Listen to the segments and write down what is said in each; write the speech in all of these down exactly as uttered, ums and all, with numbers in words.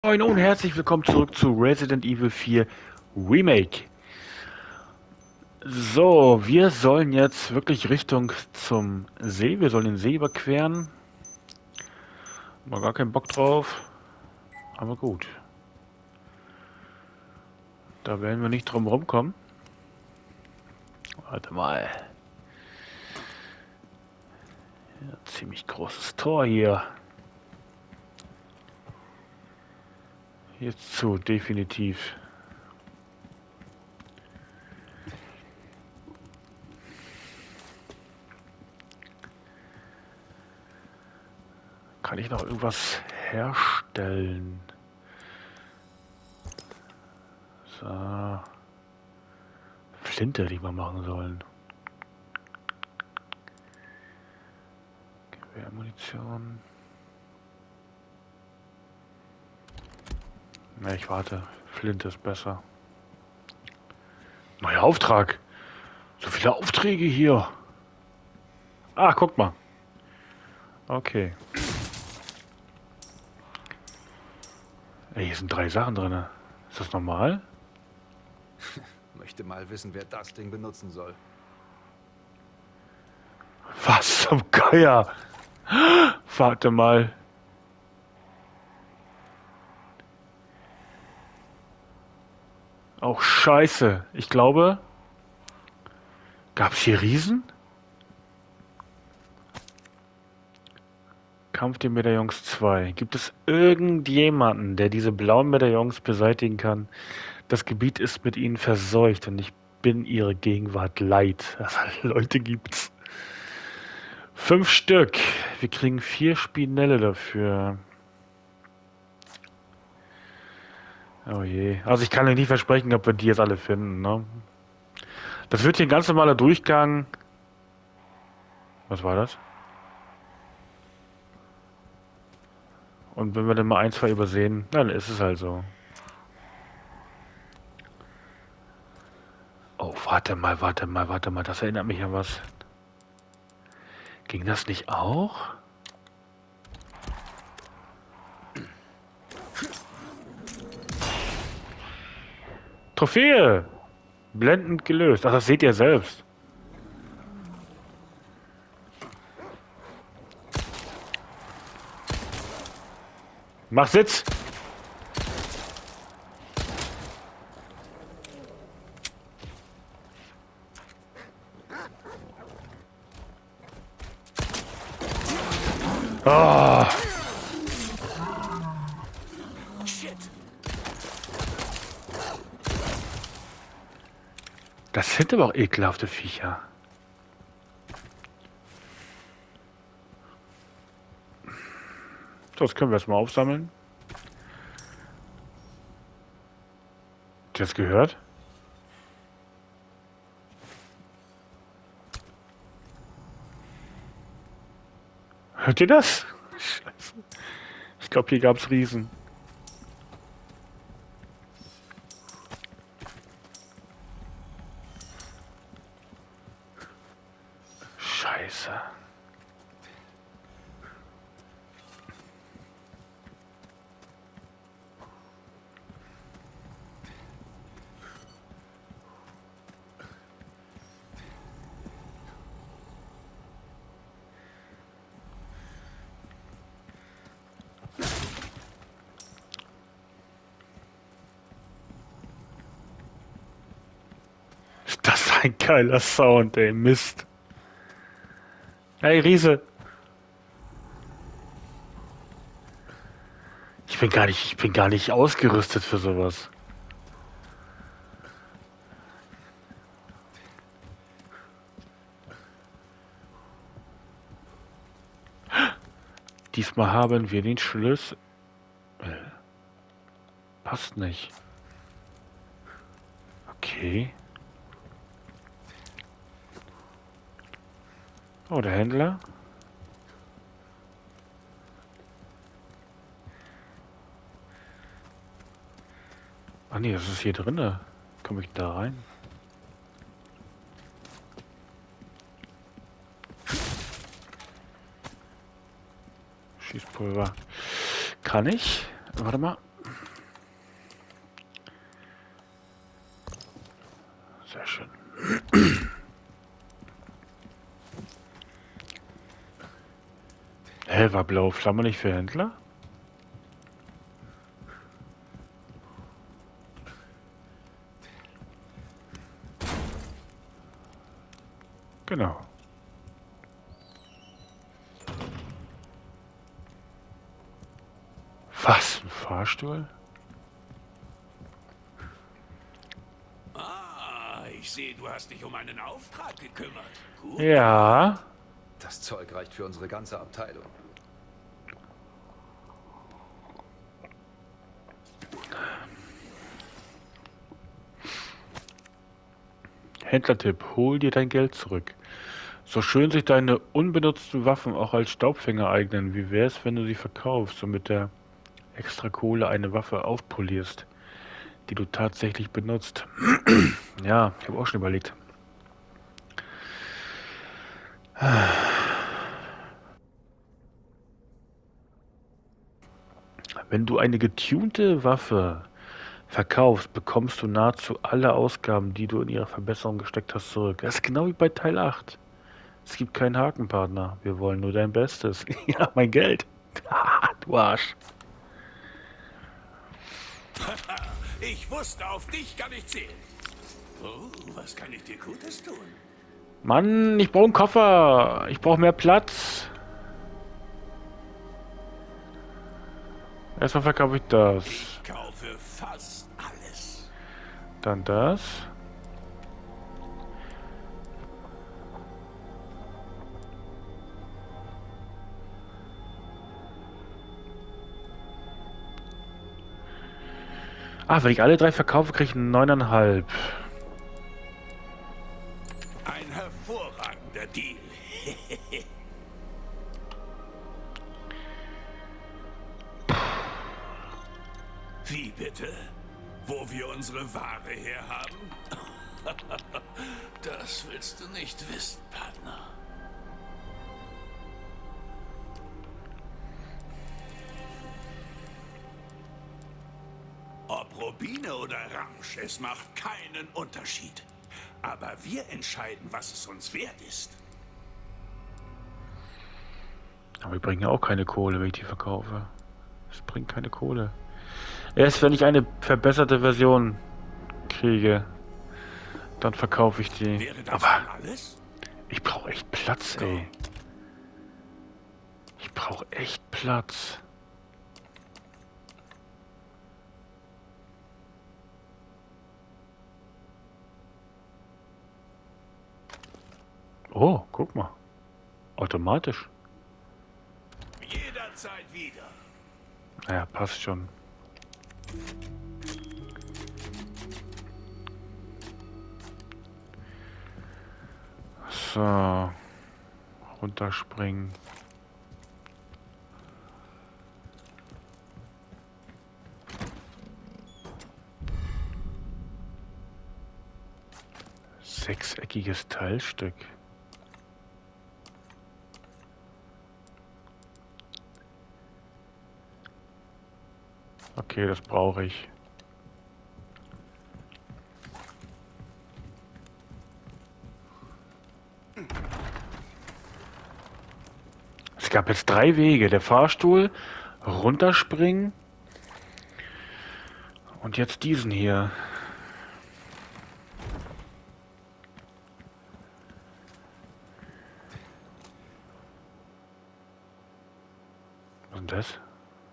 Moin und herzlich willkommen zurück zu Resident Evil vier Remake. So, wir sollen jetzt wirklich Richtung zum See. Wir sollen den See überqueren. Mal gar keinen Bock drauf. Aber gut. Da werden wir nicht drum rumkommen. Warte mal. Ja, ziemlich großes Tor hier. Hier ist zu, definitiv. Kann ich noch irgendwas herstellen? So. Flinte, die wir machen sollen. Gewehrmunition. Na, ich warte. Flinte ist besser. Neuer Auftrag. So viele Aufträge hier. Ah, guck mal. Okay. Ey, hier sind drei Sachen drin. Ist das normal? Möchte mal wissen, wer das Ding benutzen soll. Was zum Geier? Warte mal. Auch scheiße. Ich glaube... Gab es hier Riesen? Kampf der Medaillons zwei. Gibt es irgendjemanden, der diese blauen Medaillons beseitigen kann? Das Gebiet ist mit ihnen verseucht und ich bin ihre Gegenwart leid. Also, Leute gibt's. Fünf Stück. Wir kriegen vier Spinelle dafür. Oh je. Also ich kann euch nicht versprechen, ob wir die jetzt alle finden, ne? Das wird hier ein ganz normaler Durchgang. Was war das? Und wenn wir dann mal ein, zwei übersehen, dann ist es halt so. Oh, warte mal, warte mal, warte mal. Das erinnert mich an was. Ging das nicht auch? Trophäe! Blendend gelöst. Ach, das seht ihr selbst. Mach Sitz! Oh. Das sind aber auch ekelhafte Viecher. So, das können wir erstmal aufsammeln. Habt ihr das gehört? Hört ihr das? Scheiße. Ich glaube, hier gab es Riesen. Scheiße. Das ist ein geiler Sound, ey. Mist. Hey, Riese. Ich bin gar nicht, ich bin gar nicht ausgerüstet für sowas. Diesmal haben wir den Schlüssel. Passt nicht. Okay. Oh, der Händler. Ah nee, das ist hier drinne. Komme ich da rein? Schießpulver. Kann ich? Warte mal. Sehr schön. Hä, war blaue Flamme nicht für Händler? Genau. Was? Ein Fahrstuhl? Ah, ich sehe, du hast dich um einen Auftrag gekümmert. Gut. Ja. Das Zeug reicht für unsere ganze Abteilung. Händlertipp, hol dir dein Geld zurück. So schön sich deine unbenutzten Waffen auch als Staubfänger eignen, wie wär's, wenn du sie verkaufst und mit der extra Kohle eine Waffe aufpolierst, die du tatsächlich benutzt? Ja, ich habe auch schon überlegt. Wenn du eine getunte Waffe verkaufst, bekommst du nahezu alle Ausgaben, die du in ihre Verbesserung gesteckt hast, zurück. Das ist genau wie bei Teil acht. Es gibt keinen Hakenpartner. Wir wollen nur dein Bestes. Ja, mein Geld. Du Arsch. Ich wusste, auf dich kann ich zählen. Oh, was kann ich dir Gutes tun? Mann, ich brauche einen Koffer. Ich brauche mehr Platz. Erstmal verkaufe ich das. Ich kaufe fast alles. Dann das. Ah, wenn ich alle drei verkaufe, kriege ich neuneinhalb. Ein hervorragender Deal. Wie bitte? Wo wir unsere Ware herhaben? Das willst du nicht wissen, Partner. Ob Rubine oder Ramsch, es macht keinen Unterschied. Aber wir entscheiden, was es uns wert ist. Aber die bringen ja auch keine Kohle, wenn ich die verkaufe. Es bringt keine Kohle. Erst wenn ich eine verbesserte Version kriege, dann verkaufe ich die. Wäre das Aber schon alles? ich brauche echt Platz, ey. Ich brauche echt Platz. Oh, guck mal. Automatisch. Jederzeit wieder. Naja, passt schon. So. Runterspringen. Sechseckiges Teilstück. Okay, das brauche ich. Es gab jetzt drei Wege. Der Fahrstuhl, runterspringen und jetzt diesen hier. Was ist denn das?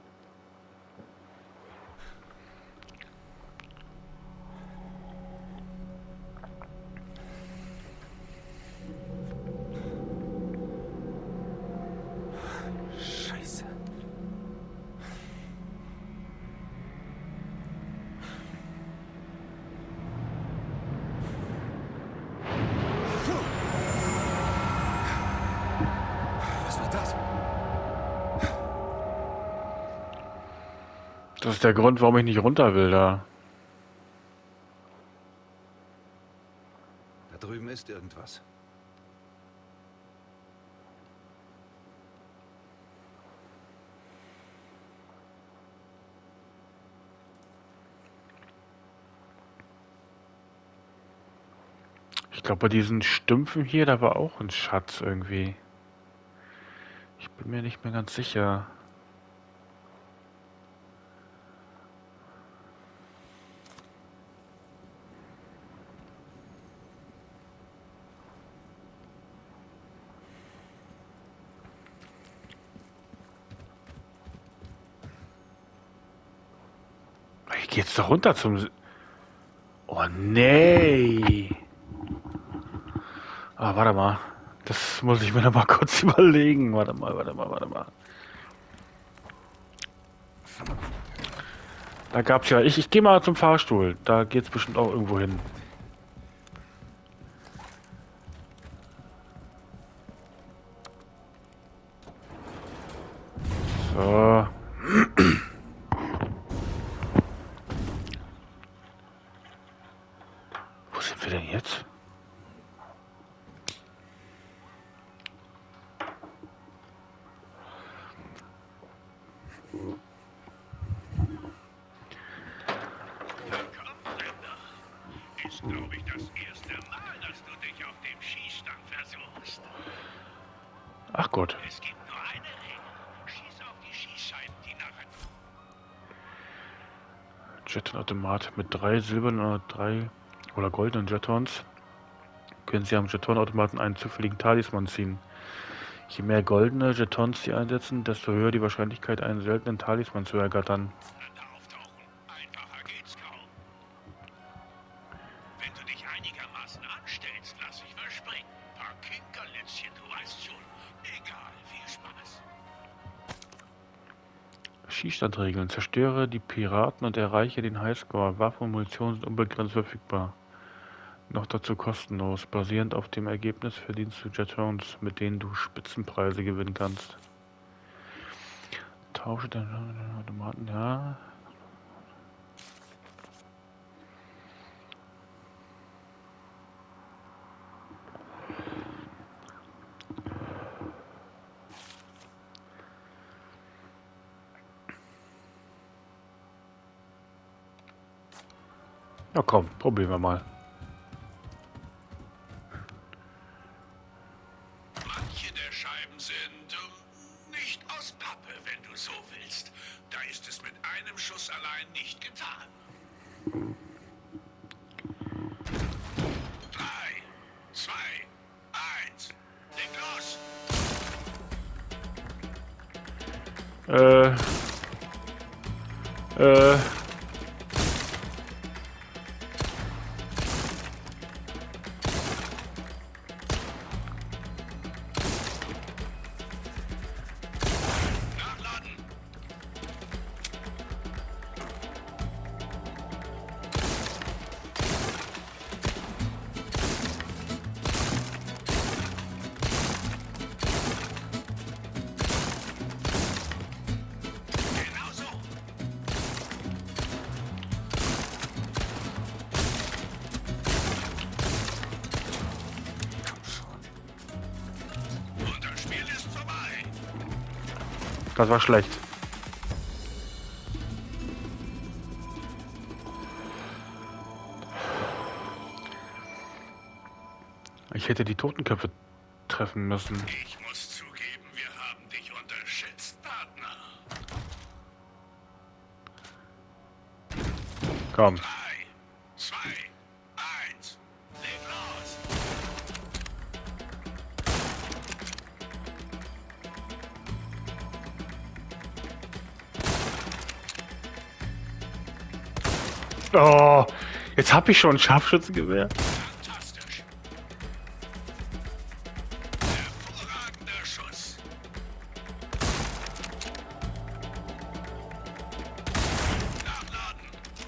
Scheiße. Was war das? Das ist der Grund, warum ich nicht runter will da. Da drüben ist irgendwas. glaube, bei diesen Stümpfen hier, da war auch ein Schatz irgendwie. Ich bin mir nicht mehr ganz sicher. Ich gehe jetzt da runter zum... S- Oh, nee. Ah, warte mal. Das muss ich mir noch mal kurz überlegen. Warte mal, warte mal, warte mal. Da gab's ja... Ich, ich gehe mal zum Fahrstuhl. Da geht's bestimmt auch irgendwo hin. So. Wo sind wir denn jetzt? Ist, glaube ich, das erste Mal, dass du dich auf dem Schießstand versuchst. Ach Gott. Es gibt nur eine Regel. Schieß auf die Schießscheiben, die nachher... Jetonautomat mit drei silbernen oder drei oder goldenen Jetons können Sie am Jetonautomaten einen zufälligen Talisman ziehen. Je mehr goldene Jetons Sie einsetzen, desto höher die Wahrscheinlichkeit, einen seltenen Talisman zu ergattern. auftauchen. Einfacher geht's kaum. Wenn du dich einigermaßen anstellst, lass ich verspringen. Paar Kinkerlitzchen, du weißt schon. Egal, viel Spaß. Schießstandregeln. Zerstöre die Piraten und erreiche den Highscore. Waffen und Munition sind unbegrenzt verfügbar. Noch dazu kostenlos. Basierend auf dem Ergebnis verdienst du Jetons, mit denen du Spitzenpreise gewinnen kannst. Tausche deine Automaten, ja. Na komm, probieren wir mal. Manche der Scheiben sind ähm, nicht aus Pappe, wenn du so willst. Da ist es mit einem Schuss allein nicht getan. Drei, zwei, eins, leg los! Äh. Äh. Nachladen! Genau so! Komm schon. Und das Spiel ist vorbei. Das war schlecht. Ich hätte die Totenköpfe treffen müssen. Ich muss zugeben, wir haben dich unterschätzt, Partner. Komm. Drei, zwei, eins, leg los! Oh, jetzt habe ich schon ein Scharfschützengewehr. Fantastisch. Hervorragender Schuss. Nachladen.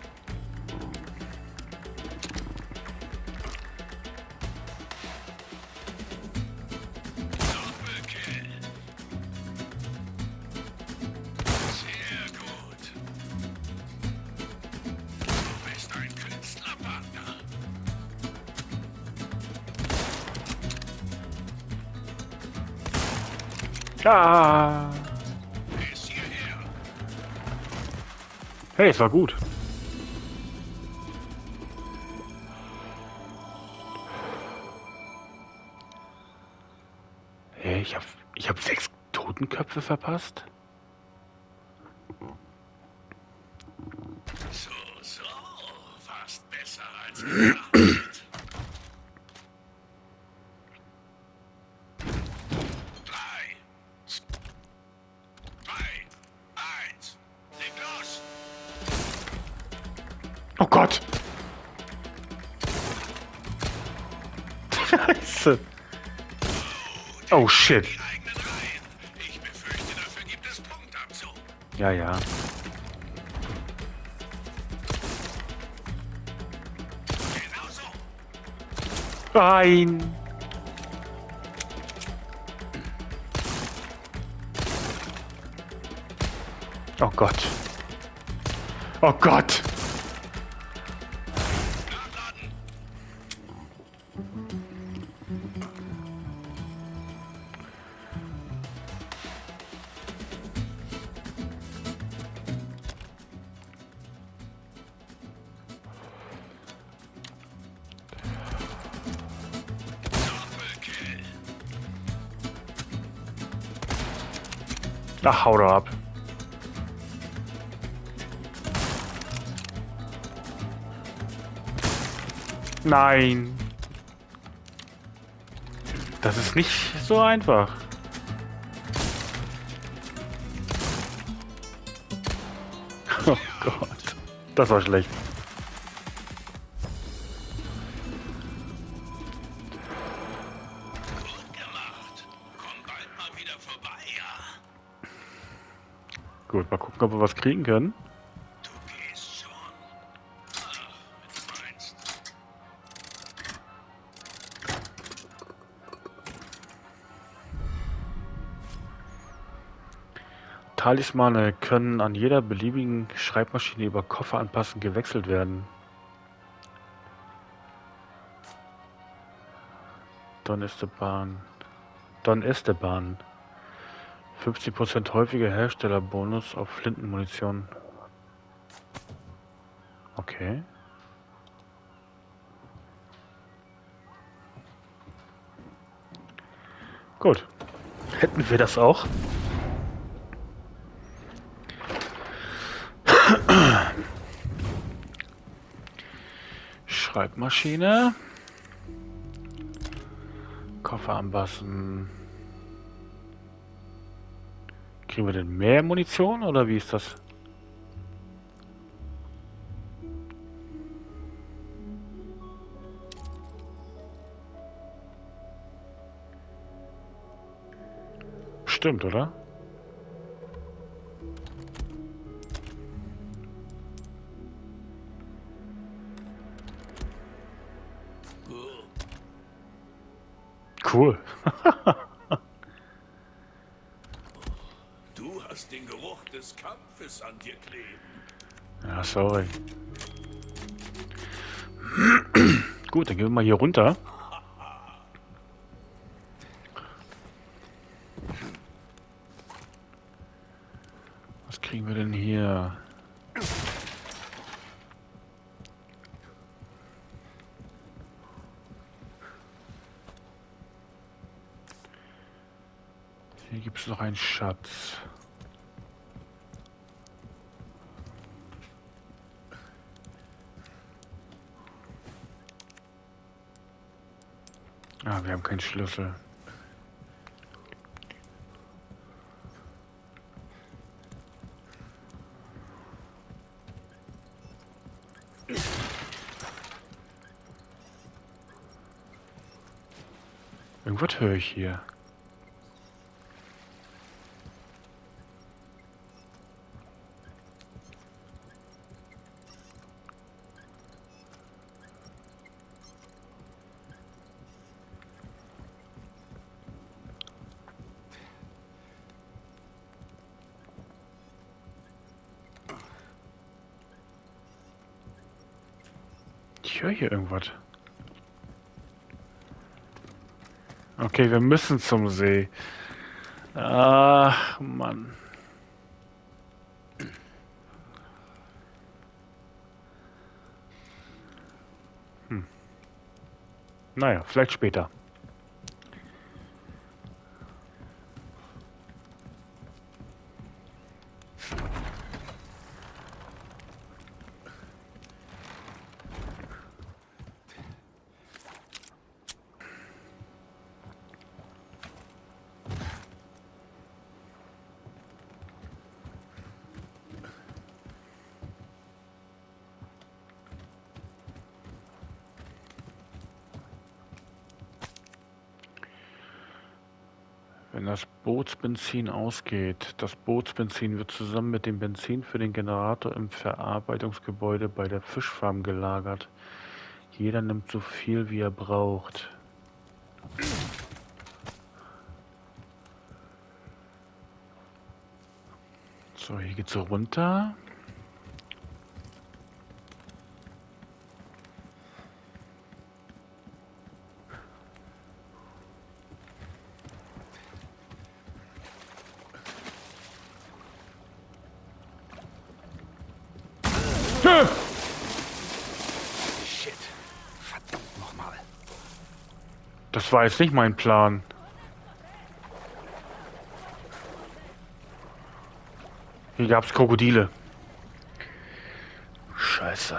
Doppelkill. Sehr gut. Du bist ein Künstlerpartner. Ah. Bis hierher. Hey, es war gut. Ich habe ich hab sechs Totenköpfe verpasst? So, so. Fast besser als gedacht. Drei, zwei, eins. Leg los. Oh Gott! Scheiße! Oh shit! Die eigenen Reihen. Ich befürchte, dafür gibt es Punktabzug. Ja, ja. Genau so. Nein! Oh Gott! Oh Gott! Nachladen. Doppelkill. Ach, hau doch ab. Nein. Das ist nicht so einfach. Oh Gott. Das war schlecht. Gut gemacht. Komm bald mal wieder vorbei, ja? Gut, mal gucken, ob wir was kriegen können. Du gehst schon. Ach, wenn du meinst. Talismane können an jeder beliebigen Schreibmaschine über Koffer anpassen gewechselt werden. Don Esteban. Don Esteban. fünfzig Prozent häufiger Herstellerbonus auf Flintenmunition. Okay. Gut. Hätten wir das auch? Schreibmaschine. Koffer anpassen. Kriegen wir denn mehr Munition oder wie ist das? Stimmt, oder? Cool. Du hast den Geruch des Kampfes an dir kleben. Ja, sorry. Gut, dann gehen wir mal hier runter. Was kriegen wir denn hier? Hier gibt es noch einen Schatz. Ah, wir haben keinen Schlüssel. Irgendwas höre ich hier. Ich höre hier irgendwas. Okay, wir müssen zum See. Ach, Mann. Hm. Naja, vielleicht später. Wenn das Bootsbenzin ausgeht, das Bootsbenzin wird zusammen mit dem Benzin für den Generator im Verarbeitungsgebäude bei der Fischfarm gelagert. Jeder nimmt so viel, wie er braucht. So, hier geht's so runter. Shit. Verdammt nochmal. Das war jetzt nicht mein Plan. Hier gab's Krokodile. Scheiße.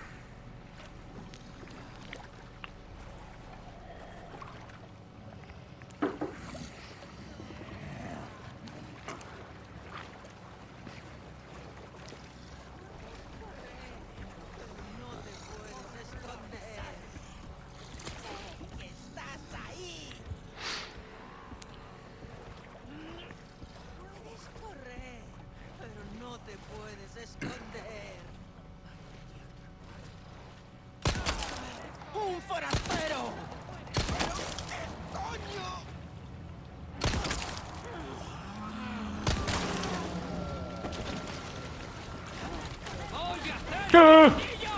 ¡Un forastero! Ah!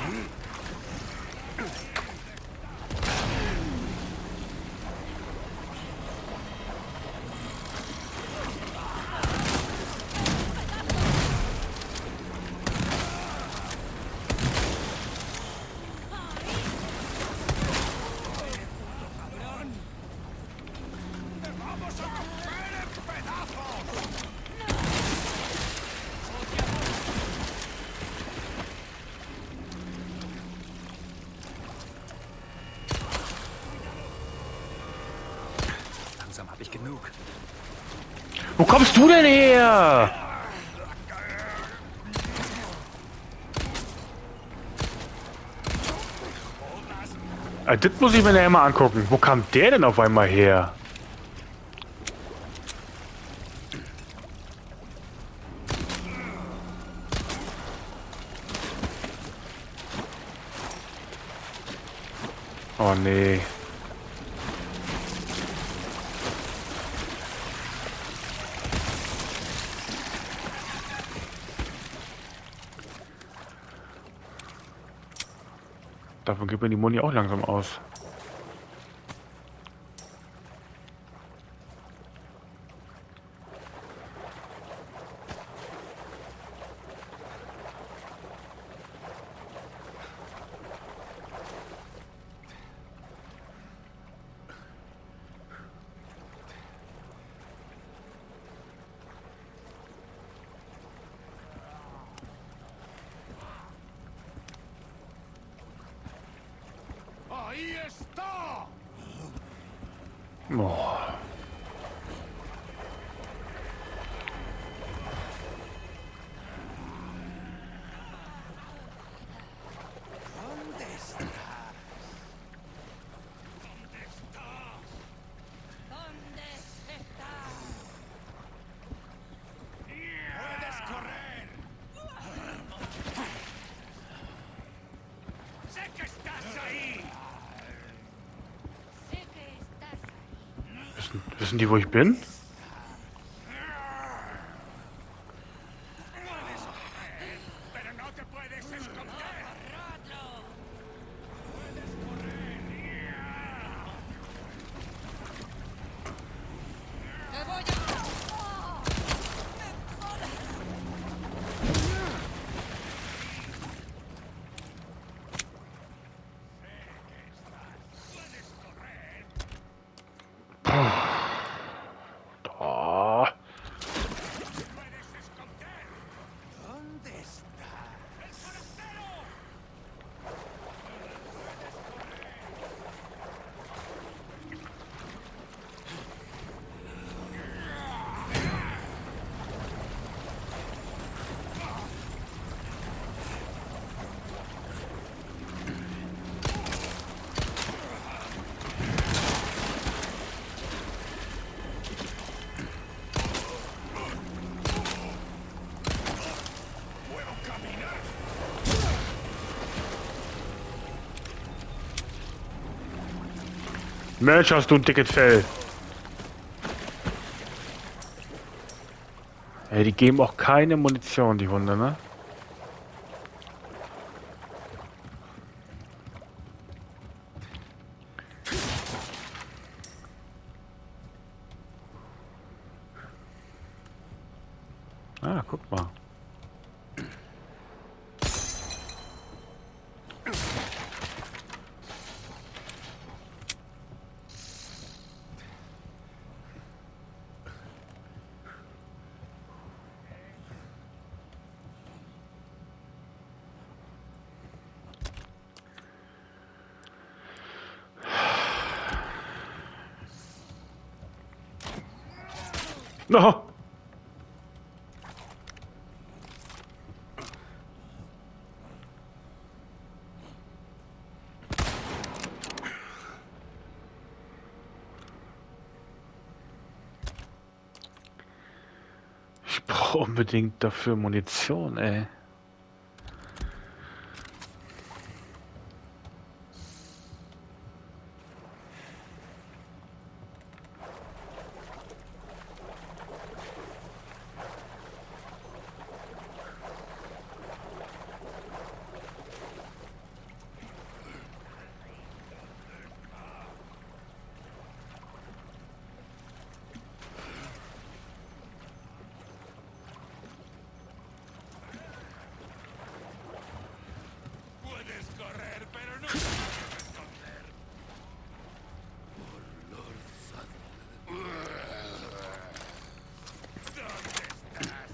Langsam habe ich genug. Wo kommst du denn her? Ah, das muss ich mir nachher mal angucken. Wo kam der denn auf einmal her? Oh nee. Davon geht mir die Muni auch langsam aus. Ahí está. Oh. ¿Dónde estás? ¿Dónde estás? ¿Dónde estás? Puedes correr. Sé que estás ahí. Sé que estás ahí. Wissen, wissen die, wo ich bin? Puedes correr, pero no te puedes esconder. ¡Agarradlo! Puedes correr. ¡Te voy a... Puedes correr. Mensch, hast du ein dickes Fell. Ey, die geben auch keine Munition, die Hunde, ne? Ah, guck mal. No. Ich brauche unbedingt dafür Munition, ey. Puedes correr, pero no puedes esconder. ¿Dónde estás?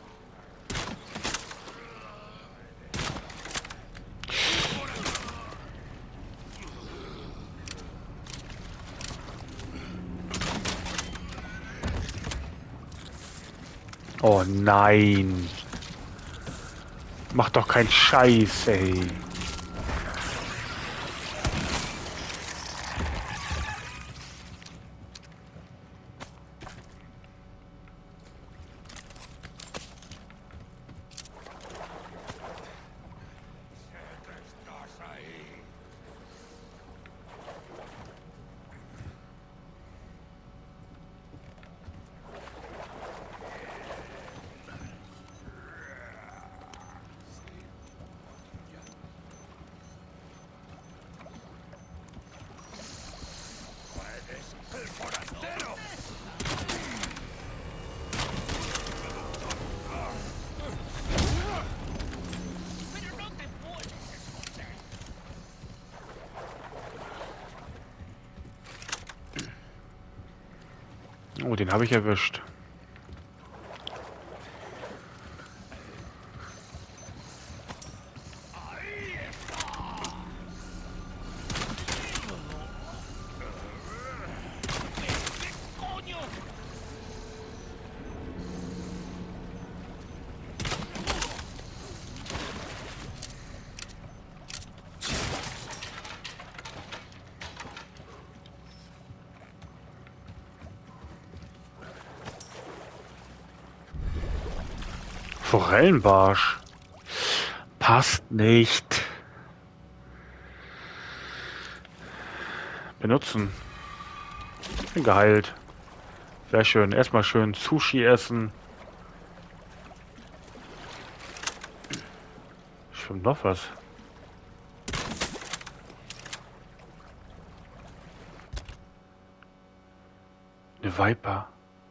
Oh nein. Mach doch keinen Scheiß, ey. Estás ahí. ¡El forastero! ¡Pero no te puedes esconder! Oh, den habe ich erwischt. ¡Ahí está! ¿Qué coño? Forellenbarsch. Passt nicht. Benutzen. Bin geheilt. Sehr schön. Erstmal schön Sushi essen. Schwimmt noch was. Eine Viper.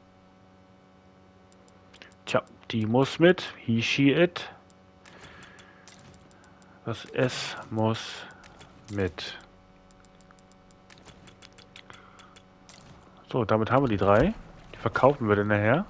Tja, die muss mit. He, she, it. Das S muss mit. So, damit haben wir die drei. Die verkaufen wir dann nachher.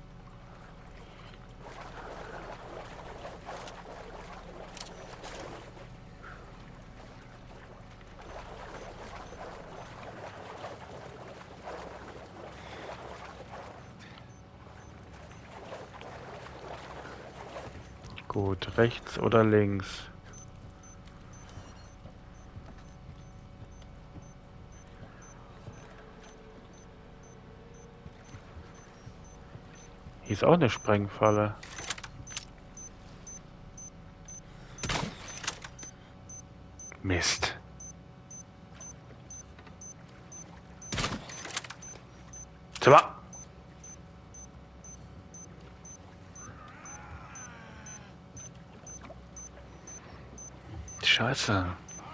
Gut, rechts oder links? Hier ist auch eine Sprengfalle. Mist. Zimmer! Scheiße.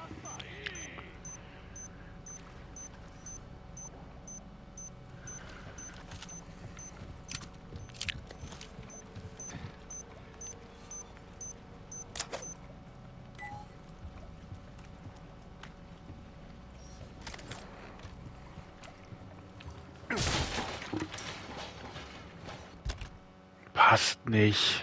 Passt nicht.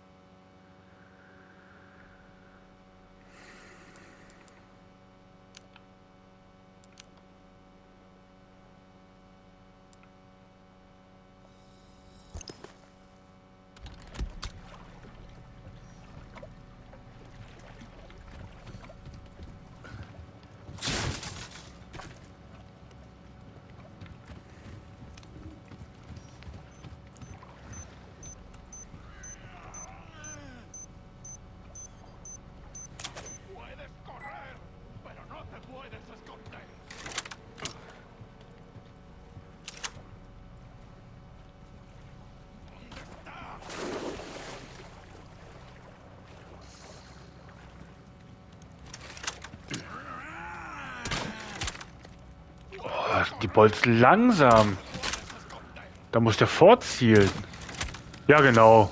Die Bolzen langsam. Da muss der vorzielen. Ja, genau.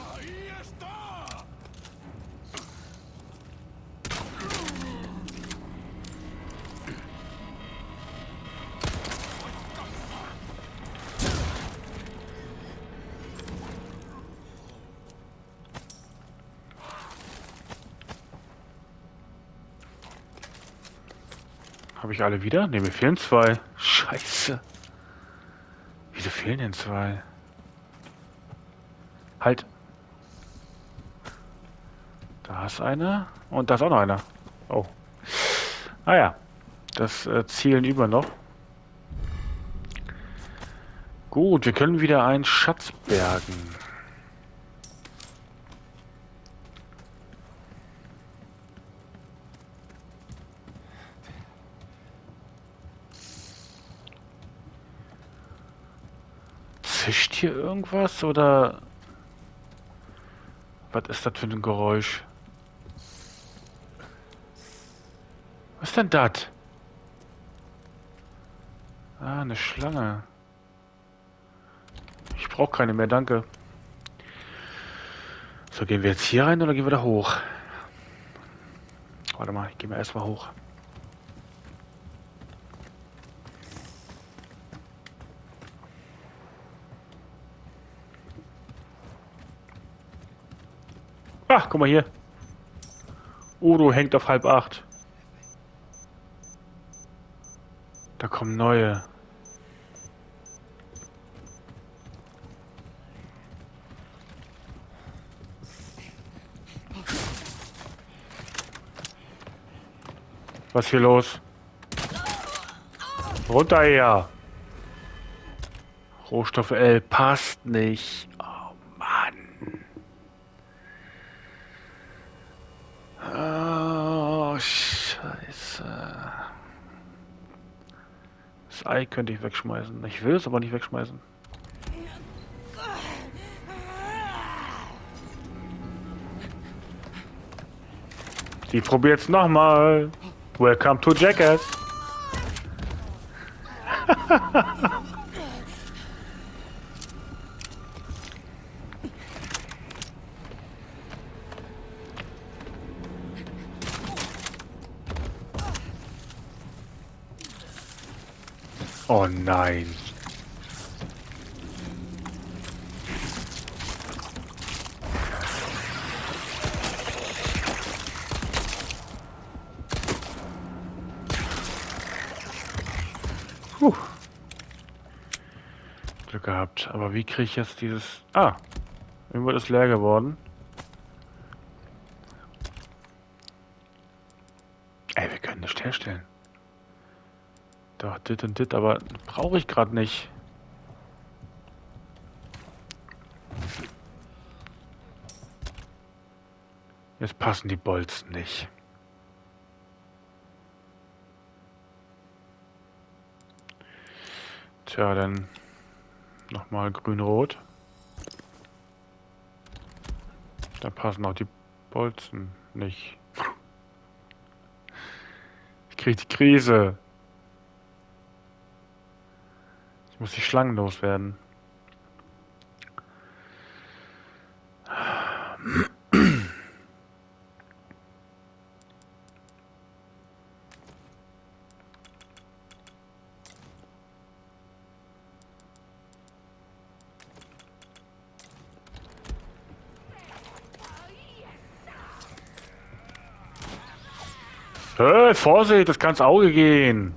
Habe ich alle wieder? Ne, mir fehlen zwei. Scheiße. Wieso fehlen denn zwei? Halt. Da ist einer. Und da ist auch noch einer. Oh. Ah ja. Das äh, Zielen über noch. Gut, wir können wieder einen Schatz bergen. Zischt hier irgendwas oder was ist das für ein Geräusch? Was ist denn das? Ah, eine Schlange. Ich brauche keine mehr, danke. So, gehen wir jetzt hier rein oder gehen wir da hoch? Warte mal, ich gehe mal erstmal hoch. Ach, guck mal hier. Udo hängt auf halb acht. Da kommen neue. Was ist hier los? Runter her. Rohstoff L passt nicht. Oh Mann. Oh, Scheiße. Das Ei könnte ich wegschmeißen. Ich will es aber nicht wegschmeißen. Die probiert's nochmal. Welcome to Jackass. Oh nein. Puh. Glück gehabt. Aber wie kriege ich jetzt dieses... Ah, irgendwo ist leer geworden. Ey, wir können nicht herstellen. Doch, dit und dit, aber brauche ich gerade nicht. Jetzt passen die Bolzen nicht. Tja, dann Nochmal grün-rot. Da passen auch die Bolzen nicht. Ich krieg die Krise. Ich muss die Schlangen loswerden. Hey, Vorsicht, das kann ins Auge gehen.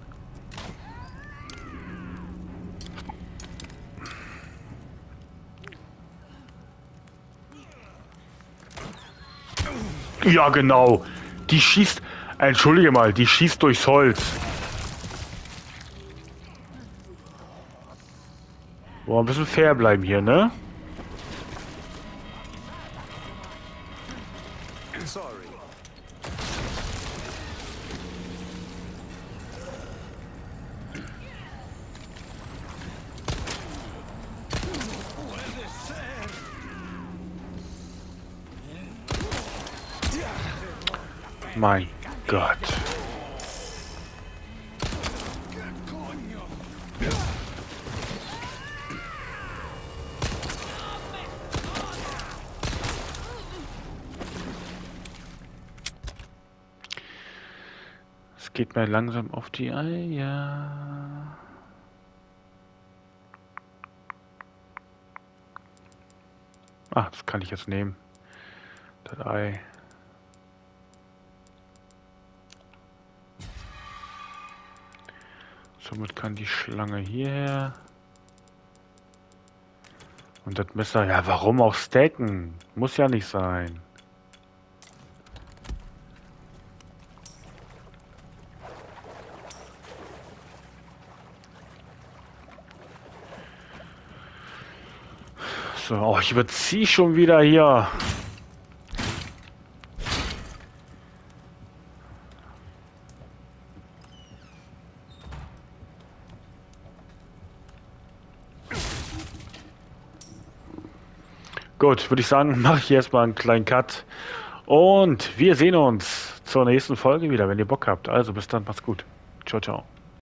Ja, genau. Die schießt... Entschuldige mal, die schießt durchs Holz. Wollen wir ein bisschen fair bleiben hier, ne? Sorry. Mein Gott. Es geht mir langsam auf die Eier. Ah, das kann ich jetzt nehmen. Das Ei. Somit kann die Schlange hierher. Und das Messer, ja, warum auch stacken? Muss ja nicht sein. So, oh, ich überziehe schon wieder hier. Gut, würde ich sagen, mache ich erstmal einen kleinen Cut. Und wir sehen uns zur nächsten Folge wieder, wenn ihr Bock habt. Also bis dann, macht's gut. Ciao, ciao.